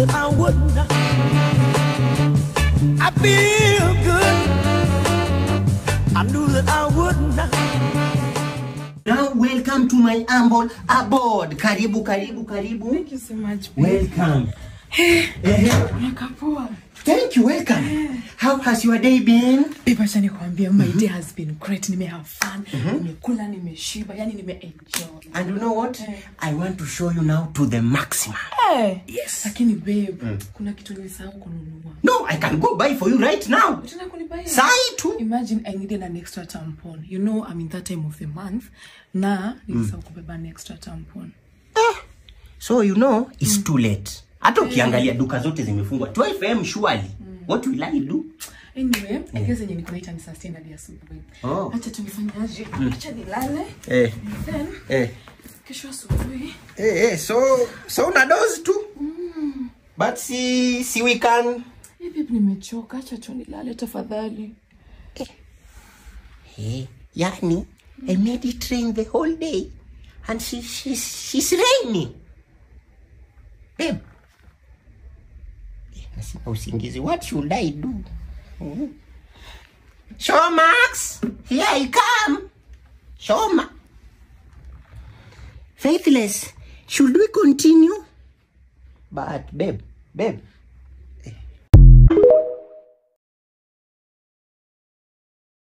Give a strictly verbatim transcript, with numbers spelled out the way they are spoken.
that I wouldn't. I feel good. I knew that I wouldn't. Now welcome to my humble abode. Karibu, karibu, karibu. Thank you so much. Babe. Welcome. Hey, Uh-huh. Thank you, welcome. Yeah. How has your day been? Babe, acha nikwambie, my mm-hmm. day has been great. Nime have fun. Mm-hmm. Nimekula, nimeshiba, yani nime enjoy. And you know what? Yeah. I want to show you now to the maximum. Hey. Yes. Lakini babe, mm. kuna kitu nimesahau kununua. No, I can go buy for you right now. Utana kunibuy? Sai tu. Imagine I needed an extra tampon. You know, I'm in that time of the month. Na, nilisahau kubeba an extra tampon. Eh. So you know, it's mm. too late. Hata ukiangalia duka zote zimefungwa. twelve a m surely. Mm. What will I do? Anyway, I guess yenye niko naita ni sustain hadi asubuhi. Oh. Acha tumifanyaje? Mm. Acha nilale. Eh. Then, eh. Kesho asubuhi. Eh, eh, so so una dose tu. Mm. But si si we can. Eh, babe, nimechoka. Acha tu nilale tafadhali. Eh. Eh, yani, mm. I made it rain the whole day and she she's she's raining. Babe. What should I do? Mm-hmm. Showmax, here I come. Showmax. Faithless, should we continue? But babe, babe.